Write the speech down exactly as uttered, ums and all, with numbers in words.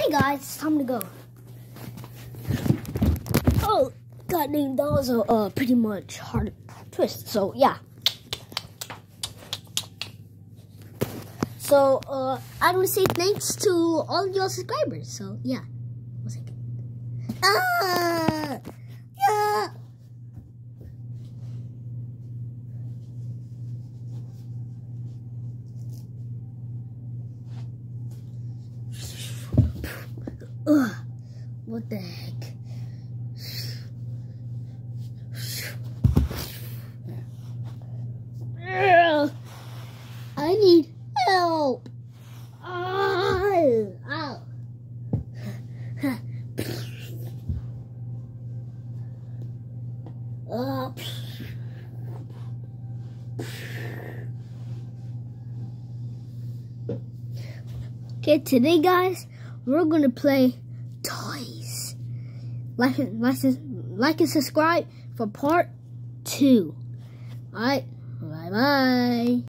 Hey guys, it's time to go. Oh, god dang, that was a uh, pretty much hard twist. So yeah. So uh, I want to say thanks to all of your subscribers. So yeah. One second. Ah, yeah. Ugh, what the heck? Ugh, I need help. Ow, ow. Uh, okay, today guys, we're gonna play toys. Like and like, like and subscribe for part two. Alright, bye bye.